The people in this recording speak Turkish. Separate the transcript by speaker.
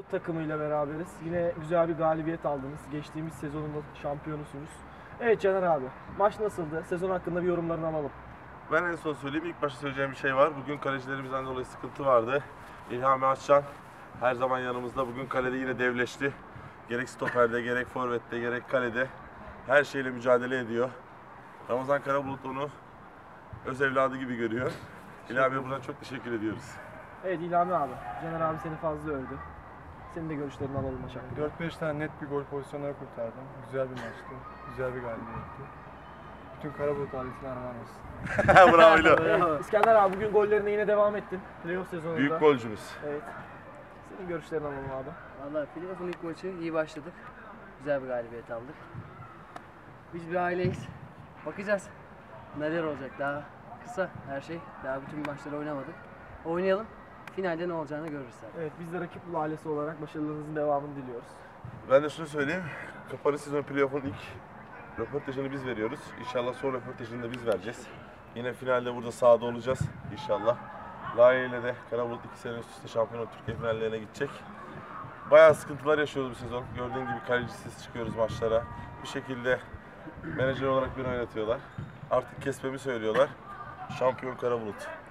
Speaker 1: Takımıyla beraberiz. Yine güzel bir galibiyet aldınız. Geçtiğimiz sezonun da şampiyonusunuz. Evet Caner abi, maç nasıldı? Sezon hakkında bir yorumlarını alalım.
Speaker 2: Ben en son söyleyeyim. İlk başta söyleyeceğim bir şey var. Bugün kalecilerimizden dolayı sıkıntı vardı. İlhami Açcan her zaman yanımızda. Bugün kalede yine devleşti. Gerek stoperde, gerek forvette, gerek kalede her şeyle mücadele ediyor. Ramazan Karabulut onu öz evladı gibi görüyor. İlhami'ye buradan çok teşekkür ediyoruz.
Speaker 1: Evet İlhami abi, Caner abi seni fazla övdü. Senin de görüşlerini alalım maç hakkında.
Speaker 3: 4-5 tane net bir gol pozisyonları kurtardım. Güzel bir maçtı. Güzel bir galibiyetti. Bütün Karabulut ailesine armağan olsun.
Speaker 2: Bravo İlhami.
Speaker 1: İskender abi bugün gollerine yine devam ettin. Playoff sezonunda.
Speaker 2: Büyük golcümüz.
Speaker 1: Evet. Senin görüşlerini alalım abi.
Speaker 4: Valla playoff'un ilk maçı iyi başladık. Güzel bir galibiyet aldık. Biz bir aileyiz. Bakacağız. Neler olacak daha kısa her şey. Daha bütün maçları oynamadık. Oynayalım. Finalde ne olacağını görürüz zaten.
Speaker 1: Evet biz de rakip ailesi olarak başarılarınızın devamını diliyoruz.
Speaker 2: Ben de şunu söyleyeyim. Kapanış sezonu playoff'un ilk röportajını biz veriyoruz. İnşallah son röportajını da biz vereceğiz. Yine finalde burada sahada olacağız inşallah. Laye ile de Karabulut 2 sene üst üste şampiyonluk Türkiye finallerine gidecek. Bayağı sıkıntılar yaşıyoruz bu sezon. Gördüğün gibi kalecisiz çıkıyoruz maçlara. Bir şekilde menajer olarak beni oynatıyorlar. Artık kesmemi söylüyorlar. Şampiyon Karabulut.